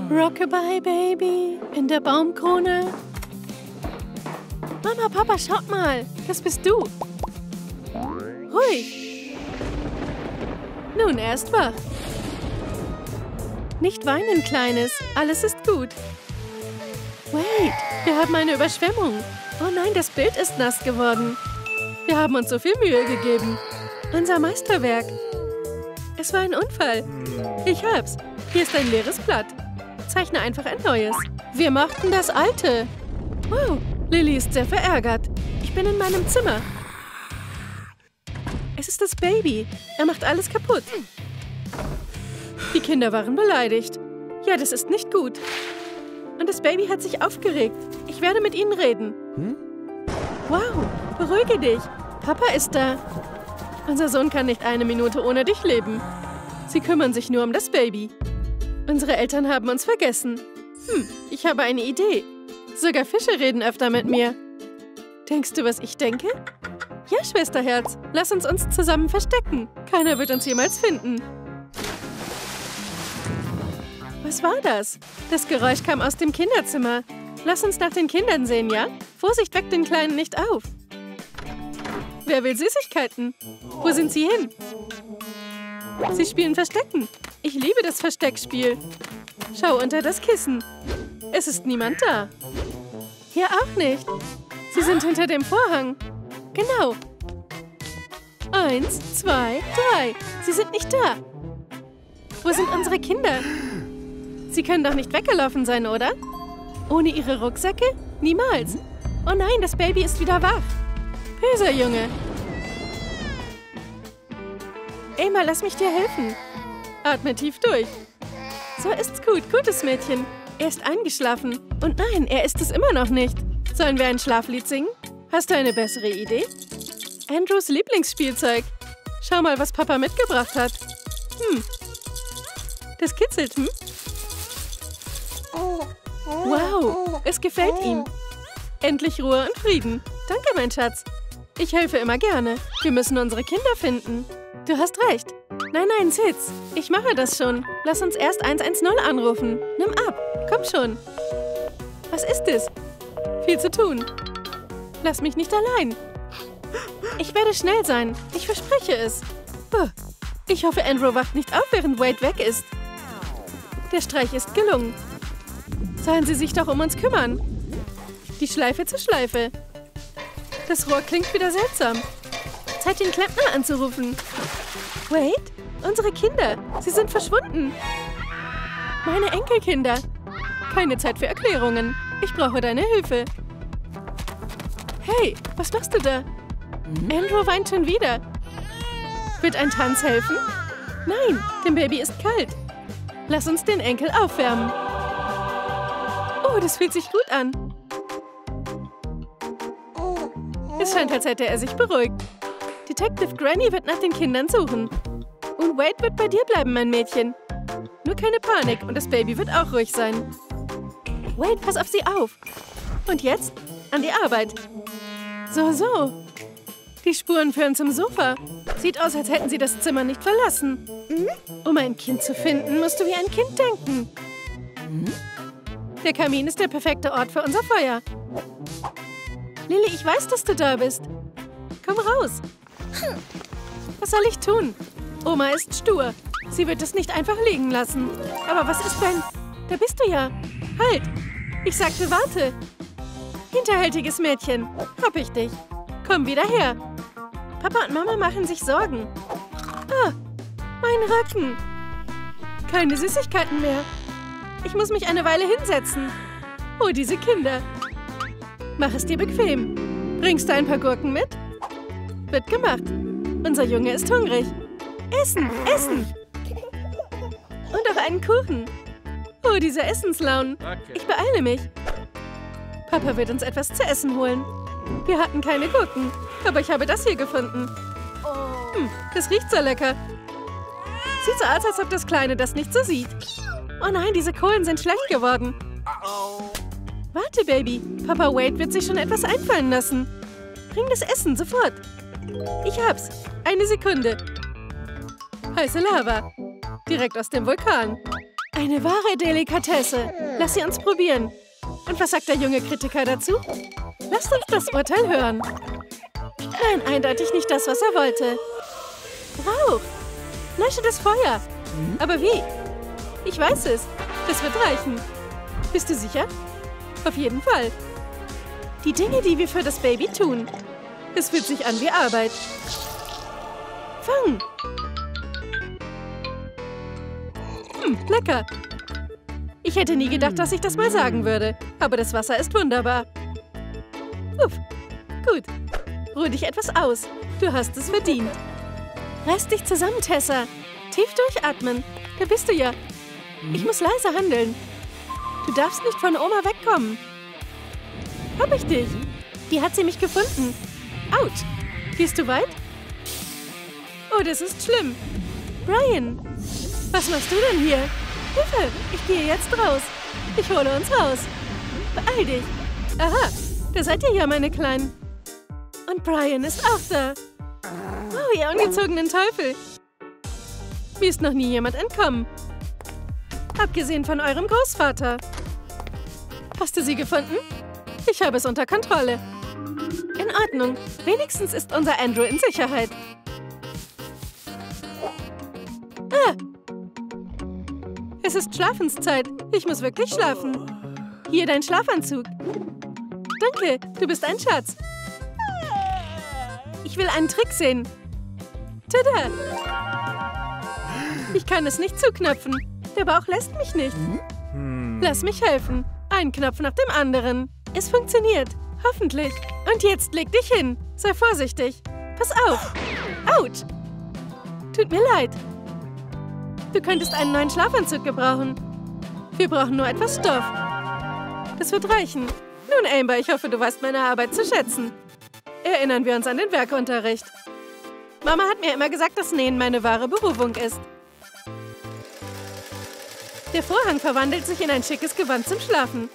Rockabye Baby in der Baumkrone. Mama, Papa, schaut mal. Das bist du. Ruhig. Nun, er ist wach. Nicht weinen, Kleines. Alles ist gut. Wait, wir haben eine Überschwemmung. Oh nein, das Bild ist nass geworden. Wir haben uns so viel Mühe gegeben. Unser Meisterwerk. Es war ein Unfall. Ich hab's. Hier ist ein leeres Blatt. Zeichne einfach ein neues. Wir mochten das alte. Wow, Lily ist sehr verärgert. Ich bin in meinem Zimmer. Es ist das Baby. Er macht alles kaputt. Die Kinder waren beleidigt. Ja, das ist nicht gut. Und das Baby hat sich aufgeregt. Ich werde mit ihnen reden. Wow, beruhige dich. Papa ist da. Unser Sohn kann nicht eine Minute ohne dich leben. Sie kümmern sich nur um das Baby. Unsere Eltern haben uns vergessen. Ich habe eine Idee. Sogar Fische reden öfter mit mir. Denkst du, was ich denke? Ja, Schwesterherz. Lass uns zusammen verstecken. Keiner wird uns jemals finden. Was war das? Das Geräusch kam aus dem Kinderzimmer. Lass uns nach den Kindern sehen, ja? Vorsicht, weck den Kleinen nicht auf. Wer will Süßigkeiten? Wo sind sie hin? Sie spielen Verstecken. Ich liebe das Versteckspiel. Schau unter das Kissen. Es ist niemand da. Hier auch nicht. Sie sind hinter dem Vorhang. Genau. 1, 2, 3. Sie sind nicht da. Wo sind unsere Kinder? Sie können doch nicht weggelaufen sein, oder? Ohne ihre Rucksäcke? Niemals. Oh nein, das Baby ist wieder wach. Böser Junge. Emma, lass mich dir helfen. Atme tief durch. So ist's gut. Gutes Mädchen. Er ist eingeschlafen. Und nein, er ist es immer noch nicht. Sollen wir ein Schlaflied singen? Hast du eine bessere Idee? Andrews Lieblingsspielzeug. Schau mal, was Papa mitgebracht hat. Das kitzelt, Wow, es gefällt ihm. Endlich Ruhe und Frieden. Danke, mein Schatz. Ich helfe immer gerne. Wir müssen unsere Kinder finden. Du hast recht. Nein, Sitz. Ich mache das schon. Lass uns erst 110 anrufen. Nimm ab. Komm schon. Was ist es? Viel zu tun. Lass mich nicht allein. Ich werde schnell sein. Ich verspreche es. Ich hoffe, Andrew wacht nicht auf, während Wade weg ist. Der Streich ist gelungen. Sollen Sie sich doch um uns kümmern. Die Schleife zur Schleife. Das Rohr klingt wieder seltsam. Zeit, den Klempner anzurufen. Wade? Unsere Kinder. Sie sind verschwunden. Meine Enkelkinder. Keine Zeit für Erklärungen. Ich brauche deine Hilfe. Hey, was machst du da? Andrew weint schon wieder. Wird ein Tanz helfen? Nein, dem Baby ist kalt. Lass uns den Enkel aufwärmen. Oh, das fühlt sich gut an. Es scheint, als hätte er sich beruhigt. Detective Granny wird nach den Kindern suchen. Und Wade wird bei dir bleiben, mein Mädchen. Nur keine Panik und das Baby wird auch ruhig sein. Wade, pass auf sie auf. Und jetzt an die Arbeit. So. Die Spuren führen zum Sofa. Sieht aus, als hätten sie das Zimmer nicht verlassen. Um ein Kind zu finden, musst du wie ein Kind denken. Der Kamin ist der perfekte Ort für unser Feuer. Lily, ich weiß, dass du da bist. Komm raus. Was soll ich tun? Oma ist stur. Sie wird es nicht einfach liegen lassen. Aber was ist, wenn... Da bist du ja. Halt. Ich sagte, warte. Hinterhältiges Mädchen. Hab ich dich. Komm wieder her. Papa und Mama machen sich Sorgen. Mein Rücken. Keine Süßigkeiten mehr. Ich muss mich eine Weile hinsetzen. Oh, diese Kinder. Mach es dir bequem. Bringst du ein paar Gurken mit? Wird gemacht. Unser Junge ist hungrig. Essen. Und auch einen Kuchen. Oh, diese Essenslaunen. Ich beeile mich. Papa wird uns etwas zu essen holen. Wir hatten keine Gurken, aber ich habe das hier gefunden. Das riecht so lecker. Sieht so aus, als ob das Kleine das nicht so sieht. Oh nein, diese Kohlen sind schlecht geworden. Warte, Baby. Papa Wade wird sich schon etwas einfallen lassen. Bring das Essen sofort. Ich hab's. Eine Sekunde. Heiße Lava. Direkt aus dem Vulkan. Eine wahre Delikatesse. Lass sie uns probieren. Und was sagt der junge Kritiker dazu? Lasst uns das Urteil hören. Nein, eindeutig nicht das, was er wollte. Rauch. Lösche das Feuer. Aber wie? Ich weiß es. Das wird reichen. Bist du sicher? Auf jeden Fall. Die Dinge, die wir für das Baby tun. Es fühlt sich an wie Arbeit. Fang! Lecker. Ich hätte nie gedacht, dass ich das mal sagen würde. Aber das Wasser ist wunderbar. Uff. Gut. Ruh dich etwas aus. Du hast es verdient. Reiß dich zusammen, Tessa. Tief durchatmen. Da bist du ja. Ich muss leise handeln. Du darfst nicht von Oma wegkommen. Hab ich dich. Die hat sie mich gefunden. Autsch. Gehst du weit? Oh, das ist schlimm. Brian, was machst du denn hier? Hilfe, ich gehe jetzt raus. Ich hole uns raus. Beeil dich. Aha, da seid ihr ja, meine Kleinen. Und Brian ist auch da. Oh, ihr ungezogenen Teufel. Mir ist noch nie jemand entkommen. Abgesehen von eurem Großvater. Hast du sie gefunden? Ich habe es unter Kontrolle. In Ordnung. Wenigstens ist unser Andrew in Sicherheit. Ah! Es ist Schlafenszeit. Ich muss wirklich schlafen. Hier dein Schlafanzug. Danke, du bist ein Schatz. Ich will einen Trick sehen. Tada! Ich kann es nicht zuknöpfen. Der Bauch lässt mich nicht. Lass mich helfen. Ein Knopf nach dem anderen. Es funktioniert. Hoffentlich. Und jetzt leg dich hin. Sei vorsichtig. Pass auf. Autsch. Tut mir leid. Du könntest einen neuen Schlafanzug gebrauchen. Wir brauchen nur etwas Stoff. Das wird reichen. Nun, Amber, ich hoffe, du weißt meine Arbeit zu schätzen. Erinnern wir uns an den Werkunterricht. Mama hat mir immer gesagt, dass Nähen meine wahre Berufung ist. Der Vorhang verwandelt sich in ein schickes Gewand zum Schlafen.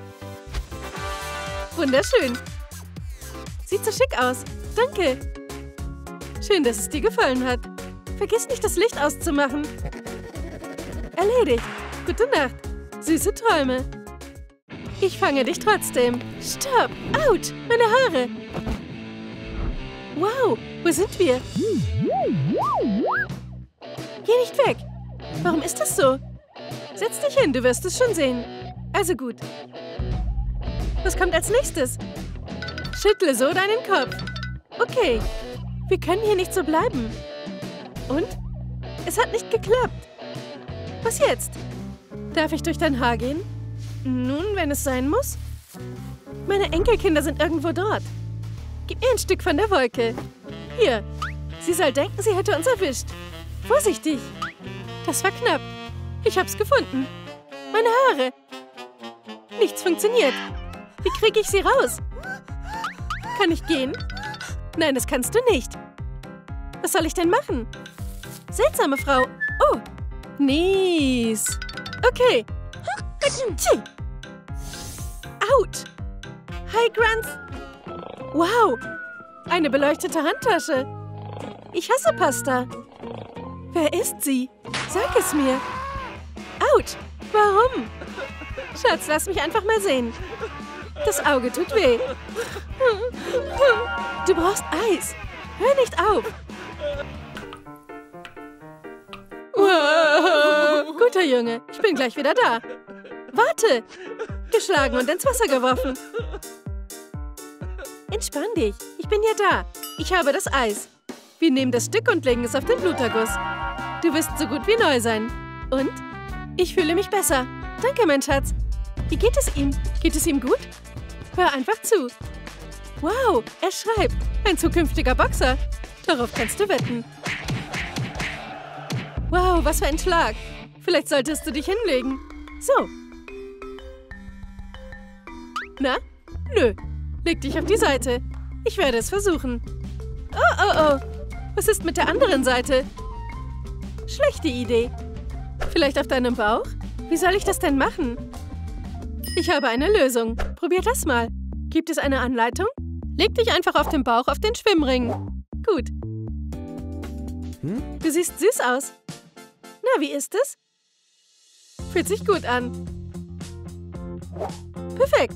Wunderschön. Sieht so schick aus. Danke. Schön, dass es dir gefallen hat. Vergiss nicht, das Licht auszumachen. Erledigt. Gute Nacht. Süße Träume. Ich fange dich trotzdem. Stopp. Autsch. Meine Haare. Wow. Wo sind wir? Geh nicht weg. Warum ist das so? Setz dich hin, du wirst es schon sehen. Also gut. Was kommt als nächstes? Schüttle so deinen Kopf. Okay. Wir können hier nicht so bleiben. Und? Es hat nicht geklappt. Was jetzt? Darf ich durch dein Haar gehen? Nun, wenn es sein muss. Meine Enkelkinder sind irgendwo dort. Gib mir ein Stück von der Wolke. Hier. Sie soll denken, sie hätte uns erwischt. Vorsichtig. Das war knapp. Ich hab's gefunden. Meine Haare. Nichts funktioniert. Wie kriege ich sie raus? Kann ich gehen? Nein, das kannst du nicht. Was soll ich denn machen? Seltsame Frau. Oh, nice. Okay. Autsch. Hi, Grunts. Wow. Eine beleuchtete Handtasche. Ich hasse Pasta. Wer ist sie? Sag es mir. Autsch. Warum? Schatz, lass mich einfach mal sehen. Das Auge tut weh. Du brauchst Eis. Hör nicht auf. Guter Junge, ich bin gleich wieder da. Warte. Geschlagen und ins Wasser geworfen. Entspann dich. Ich bin ja da. Ich habe das Eis. Wir nehmen das Stück und legen es auf den Bluterguss. Du wirst so gut wie neu sein. Und? Ich fühle mich besser. Danke, mein Schatz. Wie geht es ihm? Geht es ihm gut? Hör einfach zu. Wow, er schreibt. Ein zukünftiger Boxer. Darauf kannst du wetten. Wow, was für ein Schlag. Vielleicht solltest du dich hinlegen. So. Na? Nö. Leg dich auf die Seite. Ich werde es versuchen. Oh, oh, oh. Was ist mit der anderen Seite? Schlechte Idee. Vielleicht auf deinem Bauch? Wie soll ich das denn machen? Ich habe eine Lösung. Probier das mal. Gibt es eine Anleitung? Leg dich einfach auf den Bauch auf den Schwimmring. Gut. Du siehst süß aus. Na, wie ist es? Fühlt sich gut an. Perfekt.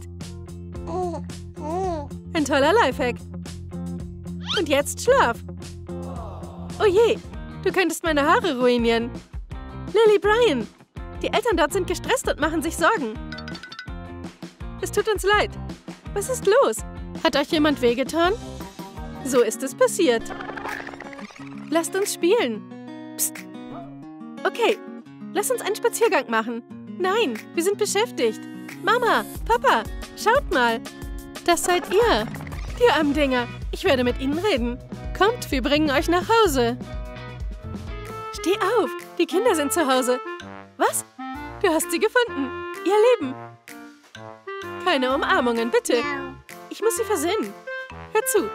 Ein toller Lifehack. Und jetzt Schlaf. Oh je, du könntest meine Haare ruinieren. Lily, Brian, die Eltern dort sind gestresst und machen sich Sorgen. Es tut uns leid. Was ist los? Hat euch jemand wehgetan? So ist es passiert. Lasst uns spielen. Psst. Okay, lass uns einen Spaziergang machen. Nein, wir sind beschäftigt. Mama, Papa, schaut mal. Das seid ihr. Die armen Dinger. Ich werde mit ihnen reden. Kommt, wir bringen euch nach Hause. Steh auf, die Kinder sind zu Hause. Was? Du hast sie gefunden. Ihr Leben. Keine Umarmungen, bitte. Ich muss sie versöhnen. Hör zu.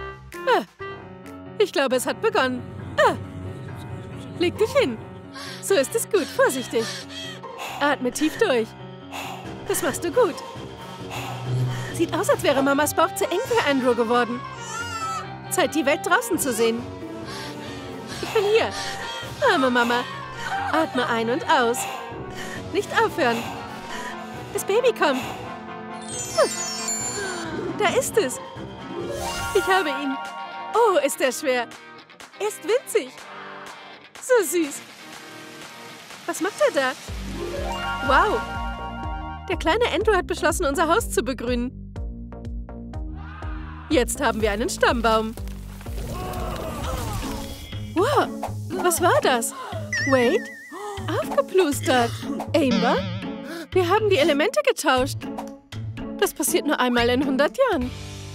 Ich glaube, es hat begonnen. Leg dich hin. So ist es gut, vorsichtig. Atme tief durch. Das machst du gut. Sieht aus, als wäre Mamas Bauch zu eng für Andrew geworden. Zeit, die Welt draußen zu sehen. Ich bin hier. Arme Mama. Atme ein und aus. Nicht aufhören. Das Baby kommt. Da ist es. Ich habe ihn. Oh, ist er schwer. Er ist winzig. So süß. Was macht er da? Wow. Der kleine Andrew hat beschlossen, unser Haus zu begrünen. Jetzt haben wir einen Stammbaum. Wow, was war das? Wade? Aufgeplustert. Amber? Wir haben die Elemente getauscht. Das passiert nur einmal in 100 Jahren.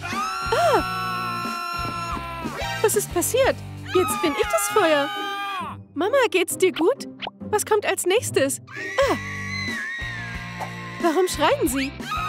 Was ist passiert? Jetzt bin ich das Feuer. Mama, geht's dir gut? Was kommt als nächstes? Warum schreien sie?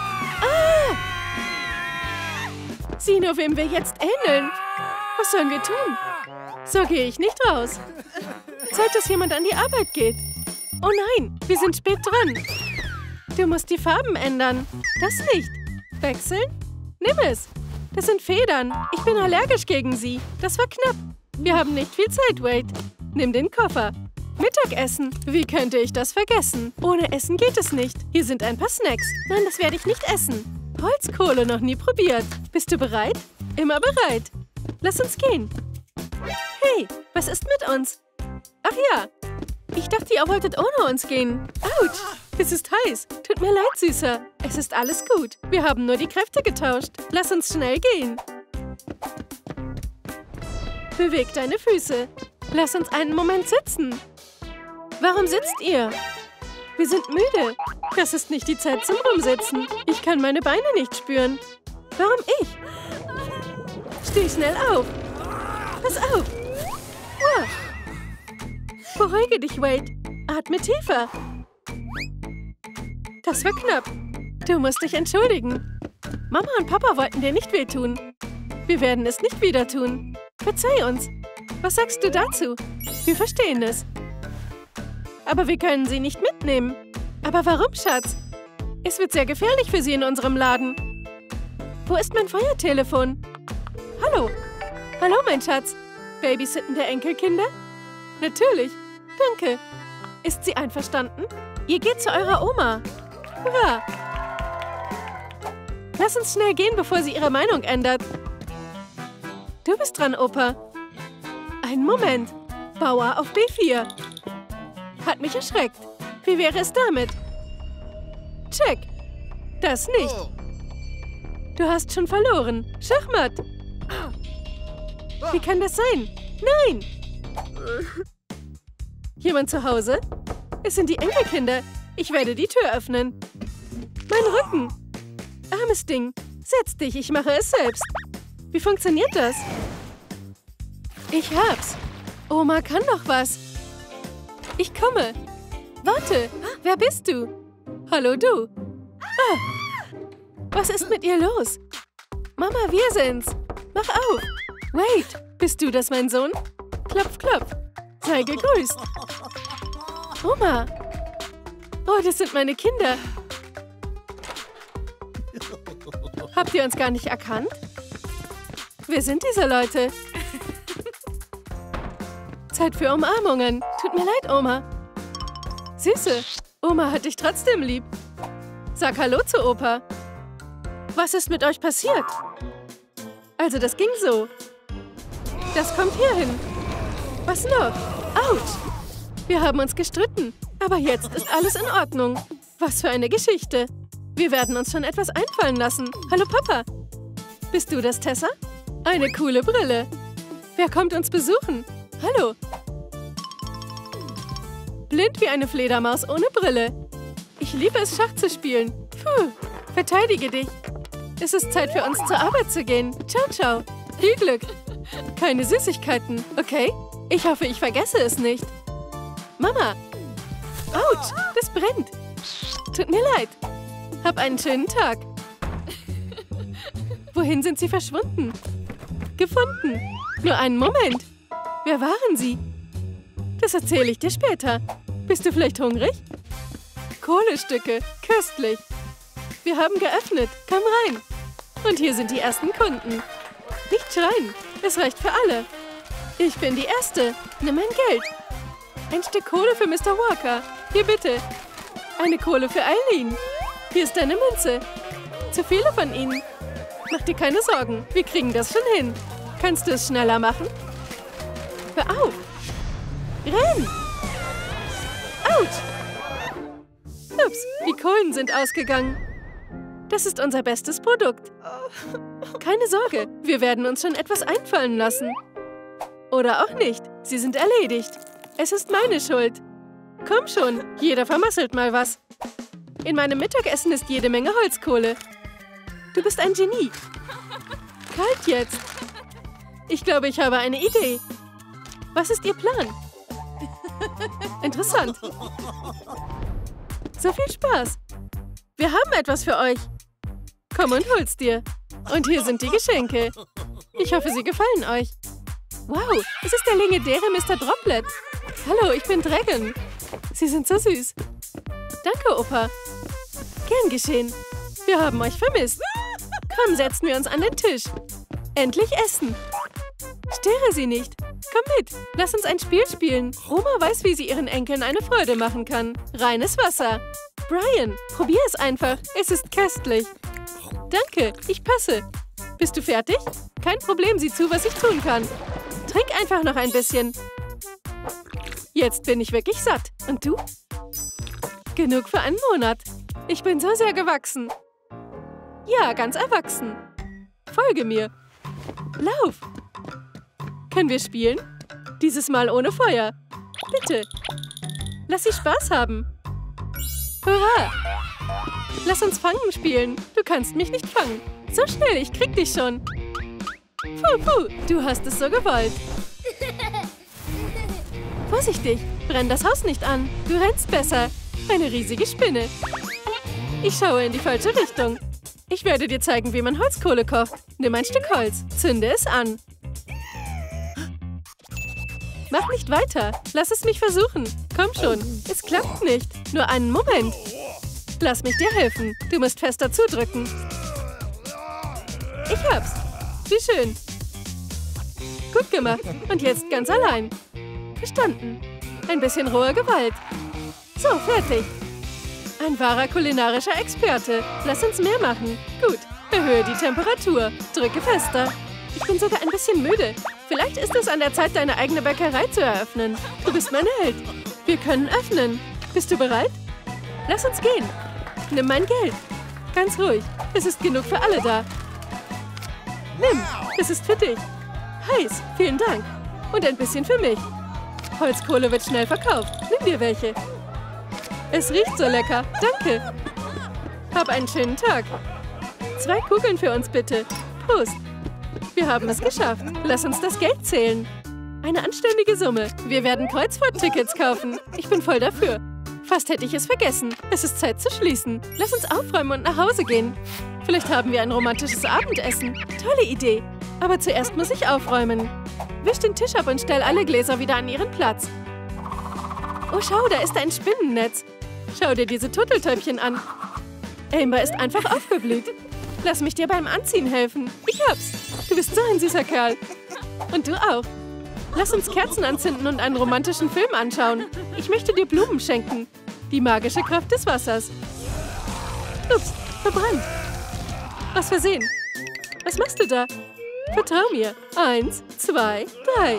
Sieh nur, wem wir jetzt ähneln. Was sollen wir tun? So gehe ich nicht raus. Zeit, dass jemand an die Arbeit geht. Oh nein, wir sind spät dran. Du musst die Farben ändern. Das nicht. Wechseln? Nimm es. Das sind Federn. Ich bin allergisch gegen sie. Das war knapp. Wir haben nicht viel Zeit, Wade. Nimm den Koffer. Mittagessen. Wie könnte ich das vergessen? Ohne Essen geht es nicht. Hier sind ein paar Snacks. Nein, das werde ich nicht essen. Holzkohle noch nie probiert. Bist du bereit? Immer bereit. Lass uns gehen. Hey, was ist mit uns? Ach ja. Ich dachte, ihr wolltet ohne uns gehen. Autsch. Es ist heiß. Tut mir leid, Süßer. Es ist alles gut. Wir haben nur die Kräfte getauscht. Lass uns schnell gehen. Beweg deine Füße. Lass uns einen Moment sitzen. Warum sitzt ihr? Wir sind müde. Das ist nicht die Zeit zum Rumsitzen. Ich kann meine Beine nicht spüren. Warum ich? Steh schnell auf. Pass auf. Wow. Beruhige dich, Wade. Atme tiefer. Das war knapp. Du musst dich entschuldigen. Mama und Papa wollten dir nicht wehtun. Wir werden es nicht wieder tun. Verzeih uns. Was sagst du dazu? Wir verstehen es. Aber wir können sie nicht mitnehmen. Aber warum, Schatz? Es wird sehr gefährlich für sie in unserem Laden. Wo ist mein Feuertelefon? Hallo. Hallo, mein Schatz. Babysitten der Enkelkinder? Natürlich. Danke. Ist sie einverstanden? Ihr geht zu eurer Oma. Hurra. Lass uns schnell gehen, bevor sie ihre Meinung ändert. Du bist dran, Opa. Einen Moment. Bauer auf B4. Hat mich erschreckt. Wie wäre es damit? Check. Das nicht. Du hast schon verloren. Schachmatt. Wie kann das sein? Nein! Jemand zu Hause? Es sind die Enkelkinder. Ich werde die Tür öffnen. Mein Rücken. Armes Ding. Setz dich, ich mache es selbst. Wie funktioniert das? Ich hab's. Oma kann doch was. Ich komme. Warte, wer bist du? Hallo, du. Was ist mit ihr los? Mama, wir sind's. Mach auf. Wade, bist du das, mein Sohn? Klopf, klopf. Sei gegrüßt. Oma. Oh, das sind meine Kinder. Habt ihr uns gar nicht erkannt? Wer sind diese Leute? Zeit für Umarmungen. Tut mir leid, Oma. Süße. Oma hat dich trotzdem lieb. Sag Hallo zu Opa. Was ist mit euch passiert? Also das ging so. Das kommt hierhin. Was noch? Autsch! Wir haben uns gestritten. Aber jetzt ist alles in Ordnung. Was für eine Geschichte. Wir werden uns schon etwas einfallen lassen. Hallo Papa. Bist du das, Tessa? Eine coole Brille. Wer kommt uns besuchen? Hallo. Blind wie eine Fledermaus ohne Brille. Ich liebe es, Schach zu spielen. Puh, verteidige dich. Es ist Zeit für uns zur Arbeit zu gehen. Ciao, ciao. Viel Glück. Keine Süßigkeiten, okay? Ich hoffe, ich vergesse es nicht. Mama. Autsch, das brennt. Tut mir leid. Hab einen schönen Tag. Wohin sind sie verschwunden? Gefunden. Nur einen Moment. Wer waren sie? Das erzähle ich dir später. Bist du vielleicht hungrig? Kohlestücke. Köstlich. Wir haben geöffnet. Komm rein. Und hier sind die ersten Kunden. Nicht schreien. Es reicht für alle. Ich bin die Erste. Nimm mein Geld. Ein Stück Kohle für Mr. Walker. Hier bitte. Eine Kohle für Eileen. Hier ist deine Münze. Zu viele von ihnen. Mach dir keine Sorgen. Wir kriegen das schon hin. Kannst du es schneller machen? Hör auf. Renn. Autsch. Ups, die Kohlen sind ausgegangen. Das ist unser bestes Produkt. Keine Sorge, wir werden uns schon etwas einfallen lassen. Oder auch nicht. Sie sind erledigt. Es ist meine Schuld. Komm schon, jeder vermasselt mal was. In meinem Mittagessen ist jede Menge Holzkohle. Du bist ein Genie. Kalt jetzt. Ich glaube, ich habe eine Idee. Was ist Ihr Plan? Interessant. So viel Spaß. Wir haben etwas für euch. Komm und hol's dir. Und hier sind die Geschenke. Ich hoffe, sie gefallen euch. Wow, es ist der legendäre Mr. Droplet. Hallo, ich bin Dragon. Sie sind so süß. Danke, Opa. Gern geschehen. Wir haben euch vermisst. Komm, setzen wir uns an den Tisch. Endlich essen. Störe sie nicht. Komm mit, lass uns ein Spiel spielen. Oma weiß, wie sie ihren Enkeln eine Freude machen kann. Reines Wasser. Brian, probier es einfach. Es ist köstlich. Danke, ich passe. Bist du fertig? Kein Problem, sieh zu, was ich tun kann. Trink einfach noch ein bisschen. Jetzt bin ich wirklich satt. Und du? Genug für einen Monat. Ich bin so sehr gewachsen. Ja, ganz erwachsen. Folge mir. Lauf. Können wir spielen? Dieses Mal ohne Feuer. Bitte. Lass sie Spaß haben. Hurra! Lass uns Fangen spielen. Du kannst mich nicht fangen. So schnell, ich krieg dich schon. Puh, puh, du hast es so gewollt. Vorsichtig, brenn das Haus nicht an. Du rennst besser. Eine riesige Spinne. Ich schaue in die falsche Richtung. Ich werde dir zeigen, wie man Holzkohle kocht. Nimm ein Stück Holz, zünde es an. Mach nicht weiter. Lass es mich versuchen. Komm schon. Es klappt nicht. Nur einen Moment. Lass mich dir helfen. Du musst fester zudrücken. Ich hab's. Wie schön. Gut gemacht. Und jetzt ganz allein. Verstanden. Ein bisschen rohe Gewalt. So, fertig. Ein wahrer kulinarischer Experte. Lass uns mehr machen. Gut. Erhöhe die Temperatur. Drücke fester. Ich bin sogar ein bisschen müde. Vielleicht ist es an der Zeit, deine eigene Bäckerei zu eröffnen. Du bist mein Held. Wir können öffnen. Bist du bereit? Lass uns gehen. Nimm mein Geld. Ganz ruhig. Es ist genug für alle da. Nimm. Es ist für dich. Heiß. Vielen Dank. Und ein bisschen für mich. Holzkohle wird schnell verkauft. Nimm dir welche. Es riecht so lecker. Danke. Hab einen schönen Tag. 2 Kugeln für uns bitte. Prost. Wir haben es geschafft. Lass uns das Geld zählen. Eine anständige Summe. Wir werden Kreuzfahrttickets kaufen. Ich bin voll dafür. Fast hätte ich es vergessen. Es ist Zeit zu schließen. Lass uns aufräumen und nach Hause gehen. Vielleicht haben wir ein romantisches Abendessen. Tolle Idee. Aber zuerst muss ich aufräumen. Wisch den Tisch ab und stell alle Gläser wieder an ihren Platz. Oh, schau, da ist ein Spinnennetz. Schau dir diese Turteltäubchen an. Amber ist einfach aufgeblüht. Lass mich dir beim Anziehen helfen. Ich hab's. Du bist so ein süßer Kerl. Und du auch. Lass uns Kerzen anzünden und einen romantischen Film anschauen. Ich möchte dir Blumen schenken. Die magische Kraft des Wassers. Ups, verbrannt. Aus Versehen. Was machst du da? Vertrau mir. 1, 2, 3.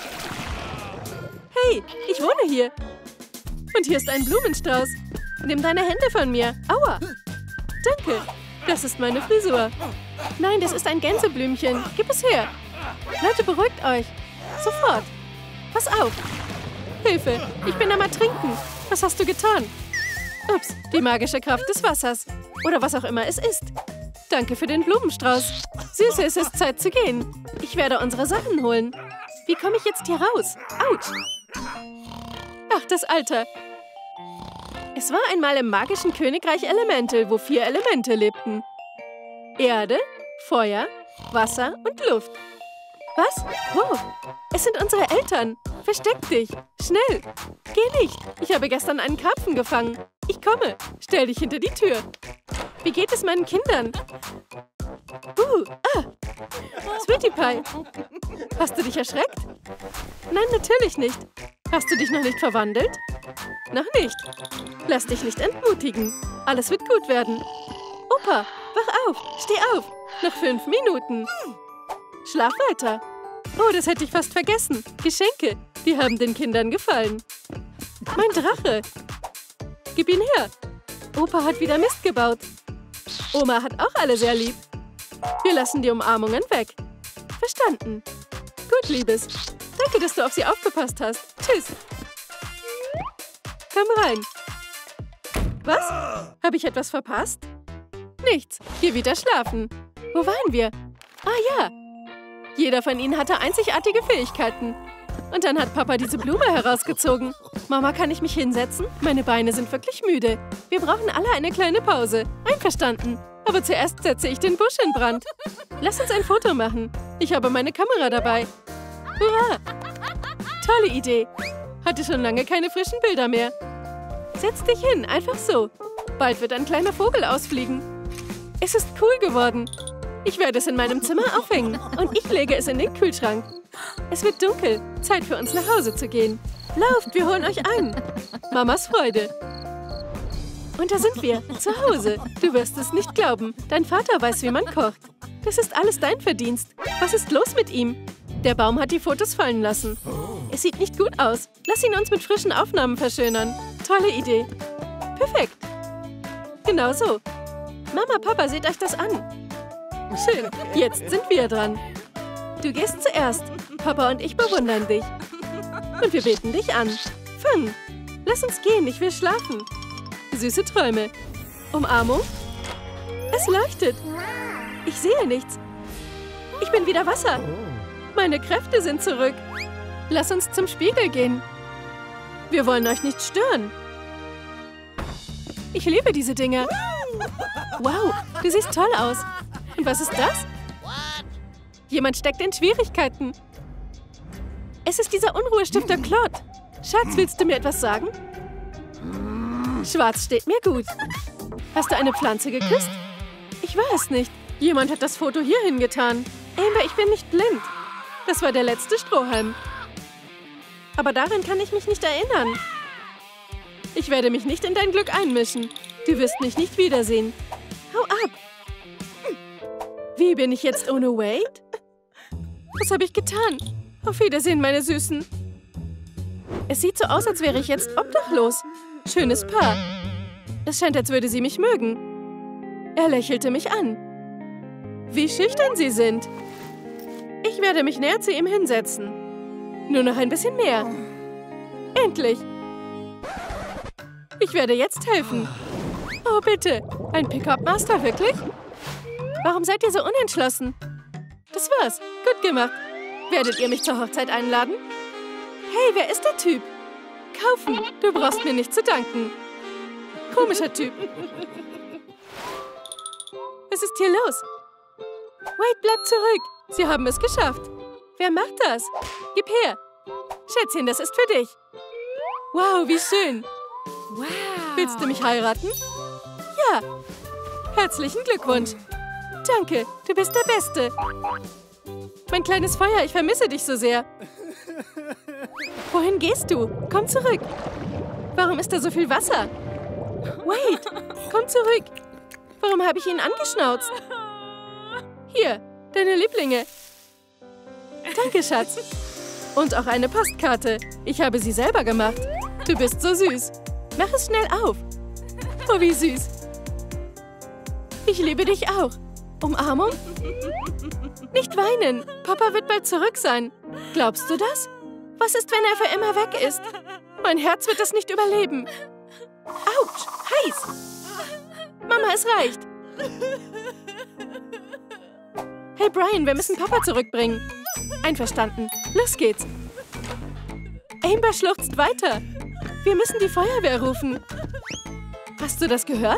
Hey, ich wohne hier. Und hier ist ein Blumenstrauß. Nimm deine Hände von mir. Aua. Danke. Das ist meine Frisur. Nein, das ist ein Gänseblümchen. Gib es her. Leute, beruhigt euch. Sofort. Pass auf. Hilfe, ich bin am Ertrinken. Was hast du getan? Ups, die magische Kraft des Wassers. Oder was auch immer es ist. Danke für den Blumenstrauß. Süße, es ist Zeit zu gehen. Ich werde unsere Sachen holen. Wie komme ich jetzt hier raus? Autsch. Ach, das Alter. Es war einmal im magischen Königreich Elemental, wo 4 Elemente lebten. Erde, Feuer, Wasser und Luft. Was? Wo? Es sind unsere Eltern. Versteck dich. Schnell. Geh nicht. Ich habe gestern einen Karpfen gefangen. Ich komme. Stell dich hinter die Tür. Wie geht es meinen Kindern? Sweetie Pie. Hast du dich erschreckt? Nein, natürlich nicht. Hast du dich noch nicht verwandelt? Noch nicht. Lass dich nicht entmutigen. Alles wird gut werden. Opa, wach auf. Steh auf. Noch 5 Minuten. Schlaf weiter. Oh, das hätte ich fast vergessen. Geschenke. Die haben den Kindern gefallen. Mein Drache. Gib ihn her. Opa hat wieder Mist gebaut. Oma hat auch alle sehr lieb. Wir lassen die Umarmungen weg. Verstanden. Gut, Liebes. Danke, dass du auf sie aufgepasst hast. Tschüss. Komm rein. Was? Habe ich etwas verpasst? Nichts. Geh wieder schlafen. Wo waren wir? Ah ja. Jeder von ihnen hatte einzigartige Fähigkeiten. Und dann hat Papa diese Blume herausgezogen. Mama, kann ich mich hinsetzen? Meine Beine sind wirklich müde. Wir brauchen alle eine kleine Pause. Einverstanden. Aber zuerst setze ich den Busch in Brand. Lass uns ein Foto machen. Ich habe meine Kamera dabei. Hurra! Tolle Idee. Hatte schon lange keine frischen Bilder mehr. Setz dich hin, einfach so. Bald wird ein kleiner Vogel ausfliegen. Es ist cool geworden. Ich werde es in meinem Zimmer aufhängen und ich lege es in den Kühlschrank. Es wird dunkel. Zeit für uns nach Hause zu gehen. Lauft, wir holen euch ein. Mamas Freude. Und da sind wir, zu Hause. Du wirst es nicht glauben. Dein Vater weiß, wie man kocht. Das ist alles dein Verdienst. Was ist los mit ihm? Der Baum hat die Fotos fallen lassen. Es sieht nicht gut aus. Lass ihn uns mit frischen Aufnahmen verschönern. Tolle Idee. Perfekt. Genau so. Mama, Papa, seht euch das an. Schön, jetzt sind wir dran. Du gehst zuerst. Papa und ich bewundern dich. Und wir beten dich an. Fang. Lass uns gehen, ich will schlafen. Süße Träume. Umarmung. Es leuchtet. Ich sehe nichts. Ich bin wieder Wasser. Meine Kräfte sind zurück. Lass uns zum Spiegel gehen. Wir wollen euch nicht stören. Ich liebe diese Dinger. Wow, du siehst toll aus. Und was ist das? Jemand steckt in Schwierigkeiten. Es ist dieser Unruhestifter Claude. Schatz, willst du mir etwas sagen? Schwarz steht mir gut. Hast du eine Pflanze geküsst? Ich weiß nicht. Jemand hat das Foto hier hingetan. Amber, ich bin nicht blind. Das war der letzte Strohhalm. Aber daran kann ich mich nicht erinnern. Ich werde mich nicht in dein Glück einmischen. Du wirst mich nicht wiedersehen. Hau ab. Wie bin ich jetzt ohne Wade? Was habe ich getan? Auf Wiedersehen, meine Süßen. Es sieht so aus, als wäre ich jetzt obdachlos. Schönes Paar. Es scheint, als würde sie mich mögen. Er lächelte mich an. Wie schüchtern sie sind. Ich werde mich näher zu ihm hinsetzen. Nur noch ein bisschen mehr. Endlich. Ich werde jetzt helfen. Oh, bitte. Ein Pickup-Master, wirklich? Warum seid ihr so unentschlossen? Das war's. Gut gemacht. Werdet ihr mich zur Hochzeit einladen? Hey, wer ist der Typ? Kaufen. Du brauchst mir nicht zu danken. Komischer Typ. Was ist hier los? Wade, bleib zurück. Sie haben es geschafft. Wer macht das? Gib her. Schätzchen, das ist für dich. Wow, wie schön. Wow. Willst du mich heiraten? Ja. Herzlichen Glückwunsch. Danke, du bist der Beste. Mein kleines Feuer, ich vermisse dich so sehr. Wohin gehst du? Komm zurück. Warum ist da so viel Wasser? Wade, komm zurück. Warum habe ich ihn angeschnauzt? Hier, deine Lieblinge. Danke, Schatz. Und auch eine Postkarte. Ich habe sie selber gemacht. Du bist so süß. Mach es schnell auf. Oh, wie süß. Ich liebe dich auch. Umarmung? Nicht weinen. Papa wird bald zurück sein. Glaubst du das? Was ist, wenn er für immer weg ist? Mein Herz wird das nicht überleben. Autsch, heiß. Mama, es reicht. Hey, Brian, wir müssen Papa zurückbringen. Einverstanden. Los geht's. Amber schluchzt weiter. Wir müssen die Feuerwehr rufen. Hast du das gehört?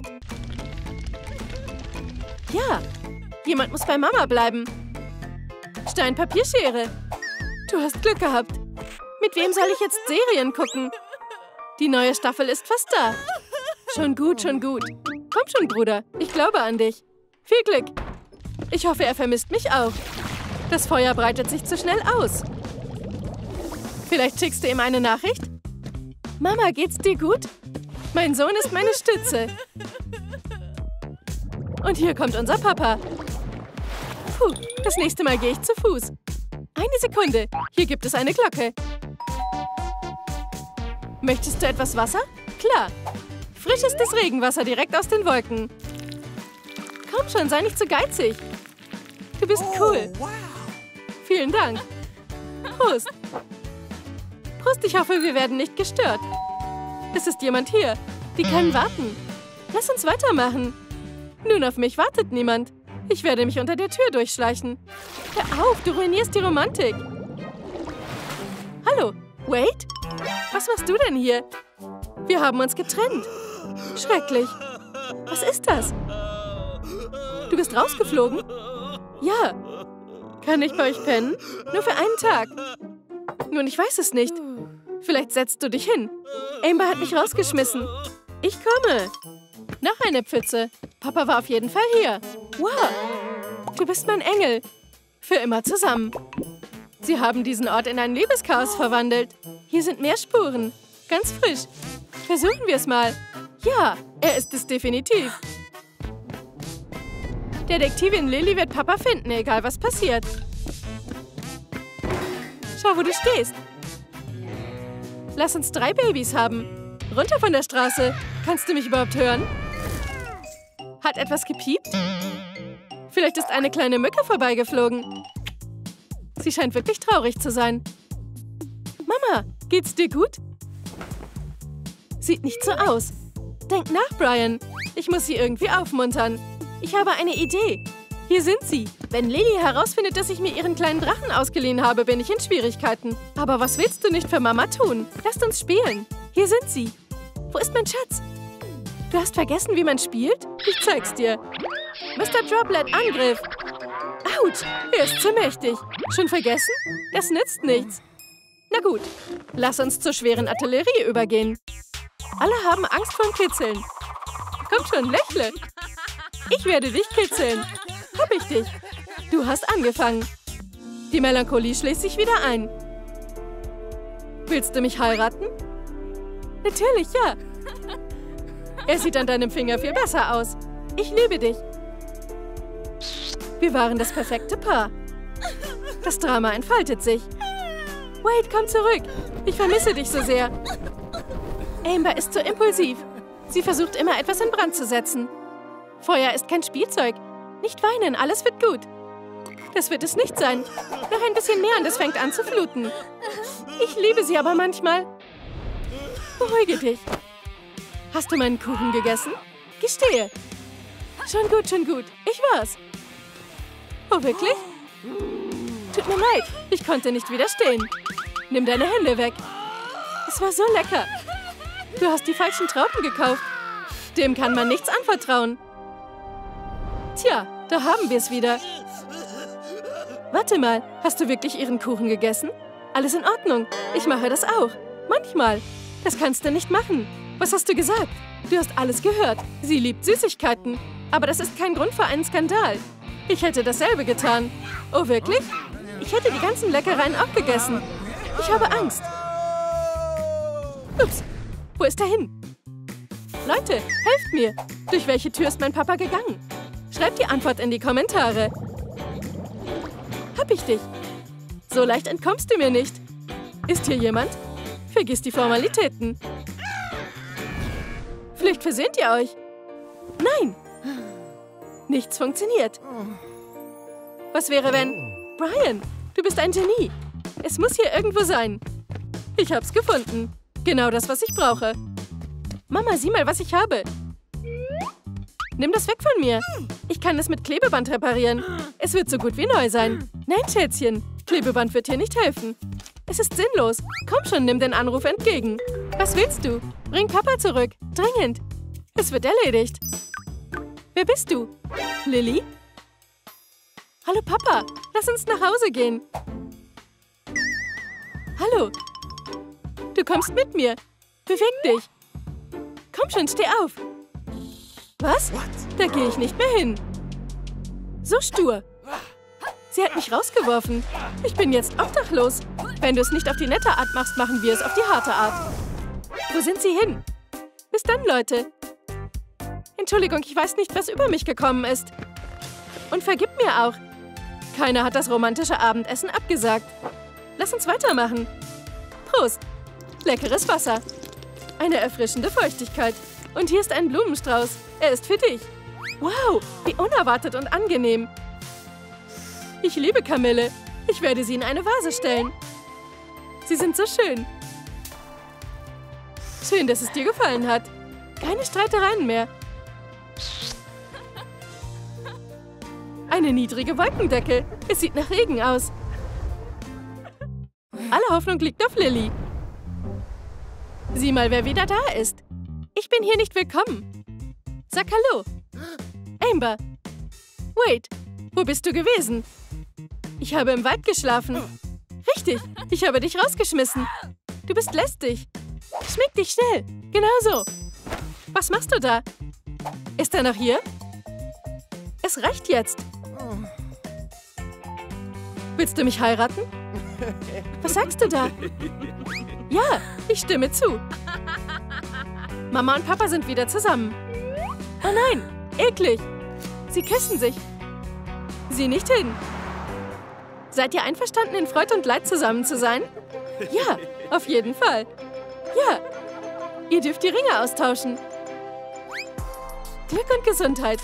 Ja. Jemand muss bei Mama bleiben. Stein, Papier, Schere. Du hast Glück gehabt. Mit wem soll ich jetzt Serien gucken? Die neue Staffel ist fast da. Schon gut, schon gut. Komm schon, Bruder. Ich glaube an dich. Viel Glück. Ich hoffe, er vermisst mich auch. Das Feuer breitet sich zu schnell aus. Vielleicht schickst du ihm eine Nachricht? Mama, geht's dir gut? Mein Sohn ist meine Stütze. Und hier kommt unser Papa. Puh, das nächste Mal gehe ich zu Fuß. Eine Sekunde. Hier gibt es eine Glocke. Möchtest du etwas Wasser? Klar. Frischestes Regenwasser direkt aus den Wolken. Komm schon, sei nicht so geizig. Du bist cool. Vielen Dank. Prost. Prost, ich hoffe, wir werden nicht gestört. Es ist jemand hier. Die können warten. Lass uns weitermachen. Nun, auf mich wartet niemand. Ich werde mich unter der Tür durchschleichen. Hör auf, du ruinierst die Romantik. Hallo, Wade? Was machst du denn hier? Wir haben uns getrennt. Schrecklich. Was ist das? Du bist rausgeflogen? Ja. Kann ich bei euch pennen? Nur für einen Tag. Nun, ich weiß es nicht. Vielleicht setzt du dich hin. Amber hat mich rausgeschmissen. Ich komme. Noch eine Pfütze. Papa war auf jeden Fall hier. Wow. Du bist mein Engel. Für immer zusammen. Sie haben diesen Ort in ein Liebeschaos verwandelt. Hier sind mehr Spuren. Ganz frisch. Versuchen wir es mal. Ja, er ist es definitiv. Detektivin Lily wird Papa finden, egal was passiert. Schau, wo du stehst. Lass uns 3 Babys haben. Runter von der Straße. Kannst du mich überhaupt hören? Hat etwas gepiept? Vielleicht ist eine kleine Mücke vorbeigeflogen. Sie scheint wirklich traurig zu sein. Mama, geht's dir gut? Sieht nicht so aus. Denk nach, Brian. Ich muss sie irgendwie aufmuntern. Ich habe eine Idee. Hier sind sie. Wenn Lily herausfindet, dass ich mir ihren kleinen Drachen ausgeliehen habe, bin ich in Schwierigkeiten. Aber was willst du nicht für Mama tun? Lasst uns spielen. Hier sind sie. Wo ist mein Schatz? Du hast vergessen, wie man spielt? Ich zeig's dir. Mr. Droplet, Angriff. Autsch, er ist zu mächtig. Schon vergessen? Das nützt nichts. Na gut, lass uns zur schweren Artillerie übergehen. Alle haben Angst vorm Kitzeln. Komm schon, lächle. Ich werde dich kitzeln. Hab ich dich. Du hast angefangen. Die Melancholie schließt sich wieder ein. Willst du mich heiraten? Natürlich, ja. Er sieht an deinem Finger viel besser aus. Ich liebe dich. Wir waren das perfekte Paar. Das Drama entfaltet sich. Wade, komm zurück. Ich vermisse dich so sehr. Amber ist so impulsiv. Sie versucht immer, etwas in Brand zu setzen. Feuer ist kein Spielzeug. Nicht weinen, alles wird gut. Das wird es nicht sein. Noch ein bisschen mehr und es fängt an zu fluten. Ich liebe sie aber manchmal. Beruhige dich. Hast du meinen Kuchen gegessen? Gestehe. Schon gut, schon gut. Ich war's. Oh, wirklich? Tut mir leid. Ich konnte nicht widerstehen. Nimm deine Hände weg. Es war so lecker. Du hast die falschen Trauben gekauft. Dem kann man nichts anvertrauen. Tja, da haben wir es wieder. Warte mal, hast du wirklich ihren Kuchen gegessen? Alles in Ordnung. Ich mache das auch. Manchmal. Das kannst du nicht machen. Was hast du gesagt? Du hast alles gehört. Sie liebt Süßigkeiten. Aber das ist kein Grund für einen Skandal. Ich hätte dasselbe getan. Oh, wirklich? Ich hätte die ganzen Leckereien auch gegessen. Ich habe Angst. Ups. Wo ist er hin? Leute, helft mir! Durch welche Tür ist mein Papa gegangen? Schreibt die Antwort in die Kommentare. Hab ich dich? So leicht entkommst du mir nicht. Ist hier jemand? Vergiss die Formalitäten. Vielleicht versöhnt ihr euch. Nein! Nichts funktioniert. Was wäre, wenn... Brian, du bist ein Genie. Es muss hier irgendwo sein. Ich hab's gefunden. Genau das, was ich brauche. Mama, sieh mal, was ich habe. Nimm das weg von mir. Ich kann es mit Klebeband reparieren. Es wird so gut wie neu sein. Nein, Schätzchen. Klebeband wird dir nicht helfen. Es ist sinnlos. Komm schon, nimm den Anruf entgegen. Was willst du? Bring Papa zurück. Dringend. Es wird erledigt. Wer bist du? Lily? Hallo, Papa. Lass uns nach Hause gehen. Hallo. Du kommst mit mir. Beweg dich. Komm schon, steh auf. Was? Da gehe ich nicht mehr hin. So stur. Sie hat mich rausgeworfen. Ich bin jetzt obdachlos. Wenn du es nicht auf die nette Art machst, machen wir es auf die harte Art. Wo sind sie hin? Bis dann, Leute. Entschuldigung, ich weiß nicht, was über mich gekommen ist. Und vergib mir auch. Keiner hat das romantische Abendessen abgesagt. Lass uns weitermachen. Prost. Leckeres Wasser. Eine erfrischende Feuchtigkeit. Und hier ist ein Blumenstrauß. Er ist für dich. Wow, wie unerwartet und angenehm. Ich liebe Kamille. Ich werde sie in eine Vase stellen. Sie sind so schön. Schön, dass es dir gefallen hat. Keine Streitereien mehr. Eine niedrige Wolkendecke. Es sieht nach Regen aus. Alle Hoffnung liegt auf Lily. Sieh mal, wer wieder da ist. Ich bin hier nicht willkommen. Sag Hallo. Amber. Wait, wo bist du gewesen? Ich habe im Wald geschlafen. Richtig, ich habe dich rausgeschmissen. Du bist lästig. Schmieg dich schnell. Genau so. Was machst du da? Ist er noch hier? Es reicht jetzt. Willst du mich heiraten? Was sagst du da? Ja, ich stimme zu. Mama und Papa sind wieder zusammen. Oh nein, eklig. Sie küssen sich. Sieh nicht hin. Seid ihr einverstanden, in Freud und Leid zusammen zu sein? Ja, auf jeden Fall. Ja, ihr dürft die Ringe austauschen. Glück und Gesundheit.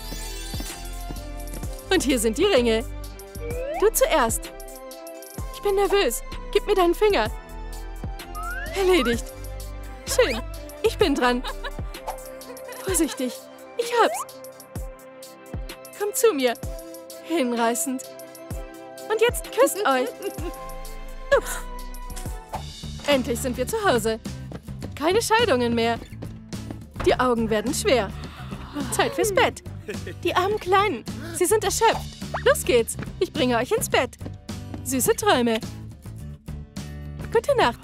Und hier sind die Ringe. Du zuerst. Ich bin nervös. Gib mir deinen Finger. Erledigt. Schön. Ich bin dran. Vorsichtig. Ich hab's. Komm zu mir. Hinreißend. Und jetzt küsst euch. Ups. Endlich sind wir zu Hause. Keine Scheidungen mehr. Die Augen werden schwer. Zeit fürs Bett. Die armen Kleinen. Sie sind erschöpft. Los geht's. Ich bringe euch ins Bett. Süße Träume. Gute Nacht.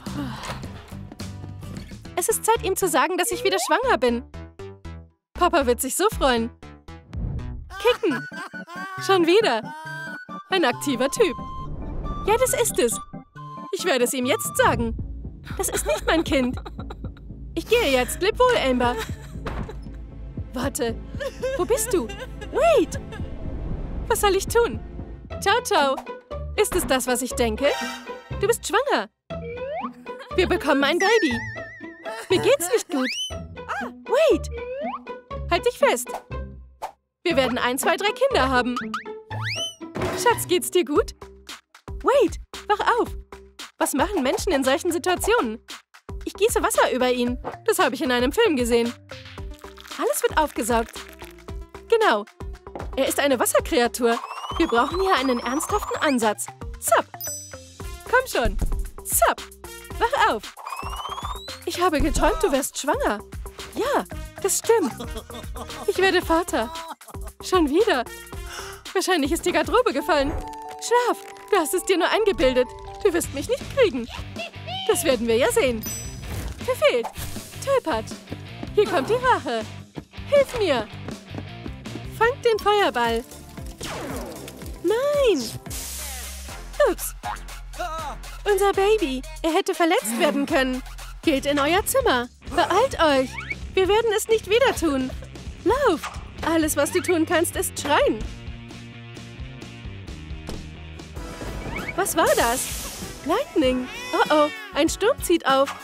Es ist Zeit, ihm zu sagen, dass ich wieder schwanger bin. Papa wird sich so freuen. Kicken. Schon wieder. Ein aktiver Typ. Ja, das ist es. Ich werde es ihm jetzt sagen. Das ist nicht mein Kind. Ich gehe jetzt. Leb wohl, Amber. Warte. Wo bist du? Wait. Was soll ich tun? Ciao, ciao. Ist es das, was ich denke? Du bist schwanger. Wir bekommen ein Baby. Mir geht's nicht gut. Wait. Halt dich fest. Wir werden 1, 2, 3 Kinder haben. Schatz, geht's dir gut? Wait, wach auf. Was machen Menschen in solchen Situationen? Ich gieße Wasser über ihn. Das habe ich in einem Film gesehen. Alles wird aufgesaugt. Genau. Er ist eine Wasserkreatur. Wir brauchen hier einen ernsthaften Ansatz. Zapp. Komm schon. Zapp. Wach auf. Ich habe geträumt, du wärst schwanger. Ja, das stimmt. Ich werde Vater. Schon wieder. Wahrscheinlich ist die Garderobe gefallen. Schlaf. Du hast es dir nur eingebildet. Du wirst mich nicht kriegen. Das werden wir ja sehen. Verfehlt. Tollpatsch. Hier kommt die Rache. Hilf mir. Fangt den Feuerball. Nein. Ups. Unser Baby. Er hätte verletzt werden können. Geht in euer Zimmer. Beeilt euch! Wir werden es nicht wieder tun. Lauft! Alles, was du tun kannst, ist schreien. Was war das? Lightning. Oh oh, ein Sturm zieht auf.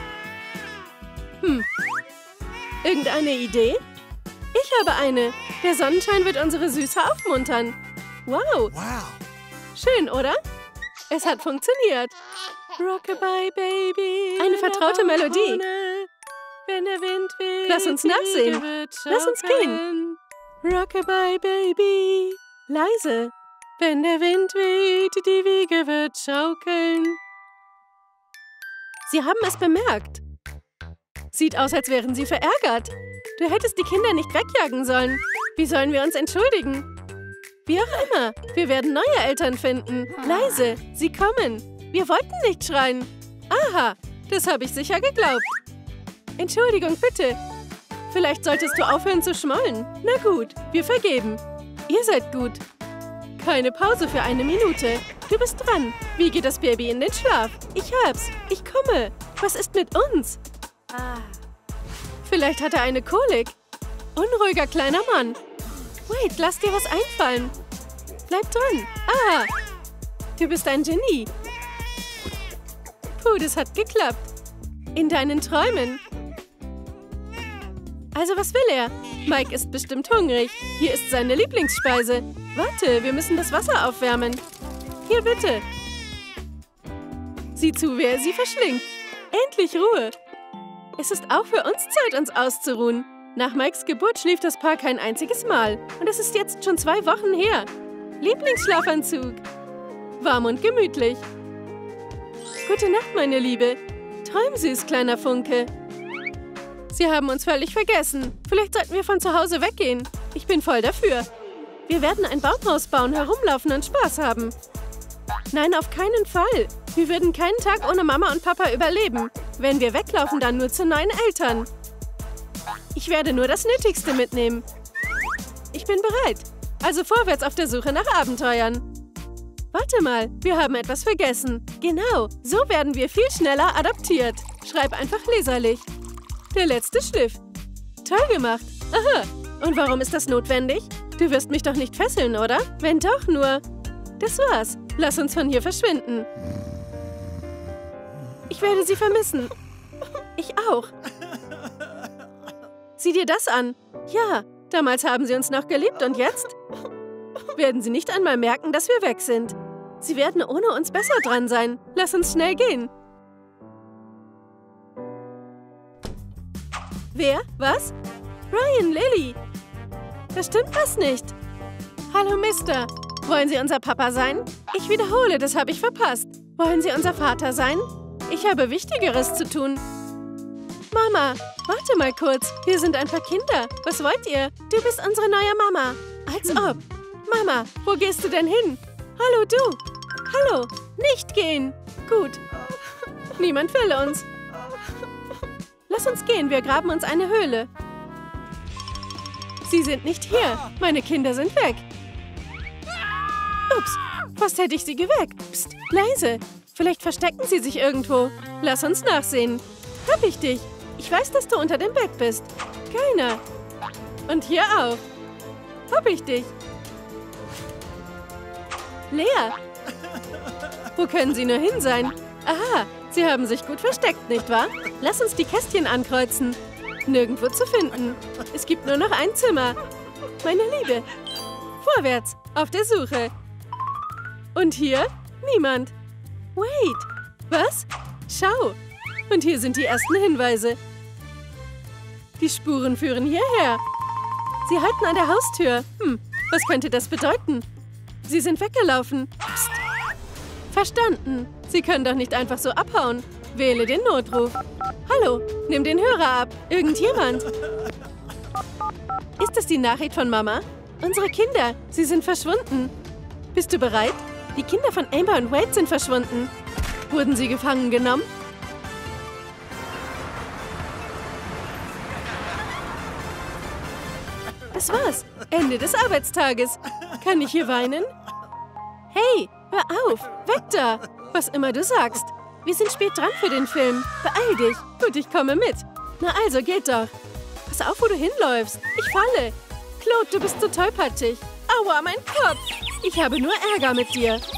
Irgendeine Idee? Ich habe eine. Der Sonnenschein wird unsere Süße aufmuntern. Wow. Schön, oder? Es hat funktioniert. Rockabye, Baby. Eine vertraute Melodie. Wenn der Wind weht, lass uns nachsehen. Lass uns gehen. Rockabye, Baby. Leise. Wenn der Wind weht, die Wiege wird schaukeln. Sie haben es bemerkt. Sieht aus, als wären sie verärgert. Du hättest die Kinder nicht wegjagen sollen. Wie sollen wir uns entschuldigen? Wie auch immer, wir werden neue Eltern finden. Leise, sie kommen. Wir wollten nicht schreien. Aha, das habe ich sicher geglaubt. Entschuldigung, bitte. Vielleicht solltest du aufhören zu schmollen. Na gut, wir vergeben. Ihr seid gut. Keine Pause für 1 Minute. Du bist dran. Wie geht das Baby in den Schlaf? Ich hab's. Ich komme. Was ist mit uns? Vielleicht hat er eine Kolik. Unruhiger kleiner Mann. Wait, lass dir was einfallen. Bleib dran. Ah, du bist ein Genie. Puh, das hat geklappt. In deinen Träumen. Also, was will er? Mike ist bestimmt hungrig. Hier ist seine Lieblingsspeise. Warte, wir müssen das Wasser aufwärmen. Hier, bitte. Sieh zu, wer sie verschlingt. Endlich Ruhe. Es ist auch für uns Zeit, uns auszuruhen. Nach Mikes Geburt schlief das Paar kein einziges Mal. Und es ist jetzt schon 2 Wochen her. Lieblingsschlafanzug. Warm und gemütlich. Gute Nacht, meine Liebe. Träum süß, kleiner Funke. Sie haben uns völlig vergessen. Vielleicht sollten wir von zu Hause weggehen. Ich bin voll dafür. Wir werden ein Baumhaus bauen, herumlaufen und Spaß haben. Nein, auf keinen Fall. Wir würden keinen Tag ohne Mama und Papa überleben. Wenn wir weglaufen, dann nur zu neuen Eltern. Ich werde nur das Nötigste mitnehmen. Ich bin bereit. Also vorwärts auf der Suche nach Abenteuern. Warte mal, wir haben etwas vergessen. Genau, so werden wir viel schneller adoptiert. Schreib einfach leserlich. Der letzte Schliff. Toll gemacht. Aha. Und warum ist das notwendig? Du wirst mich doch nicht fesseln, oder? Wenn doch, nur... Das war's. Lass uns von hier verschwinden. Ich werde sie vermissen. Ich auch. Sieh dir das an. Ja, damals haben sie uns noch geliebt und jetzt werden sie nicht einmal merken, dass wir weg sind. Sie werden ohne uns besser dran sein. Lass uns schnell gehen. Wer? Was? Ryan, Lily. Da stimmt was nicht. Hallo, Mister. Wollen Sie unser Papa sein? Ich wiederhole, das habe ich verpasst. Wollen Sie unser Vater sein? Ich habe Wichtigeres zu tun. Mama, warte mal kurz. Hier sind ein paar Kinder. Was wollt ihr? Du bist unsere neue Mama. Als ob. Mama, wo gehst du denn hin? Hallo, du. Hallo. Nicht gehen. Gut. Niemand will uns. Lass uns gehen, wir graben uns eine Höhle. Sie sind nicht hier. Meine Kinder sind weg. Ups, fast hätte ich sie geweckt. Psst, leise. Vielleicht verstecken sie sich irgendwo. Lass uns nachsehen. Hab ich dich. Ich weiß, dass du unter dem Bett bist. Keiner. Und hier auch. Hab ich dich. Lea. Wo können sie nur hin sein? Aha, sie haben sich gut versteckt, nicht wahr? Lass uns die Kästchen ankreuzen. Nirgendwo zu finden. Es gibt nur noch ein Zimmer. Meine Liebe. Vorwärts, auf der Suche. Und hier? Niemand. Wait. Was? Schau. Und hier sind die ersten Hinweise. Die Spuren führen hierher. Sie halten an der Haustür. Was könnte das bedeuten? Sie sind weggelaufen. Psst. Verstanden. Sie können doch nicht einfach so abhauen. Wähle den Notruf. Hallo, nimm den Hörer ab. Irgendjemand. Ist das die Nachricht von Mama? Unsere Kinder, sie sind verschwunden. Bist du bereit? Die Kinder von Amber und Wade sind verschwunden. Wurden sie gefangen genommen? Das war's. Ende des Arbeitstages. Kann ich hier weinen? Hey, hör auf. Weg da. Was immer du sagst. Wir sind spät dran für den Film. Beeil dich. Gut, ich komme mit. Na also, geht doch. Pass auf, wo du hinläufst. Ich falle. Claude, du bist so tollpatschig. Aua, mein Kopf. Ich habe nur Ärger mit dir.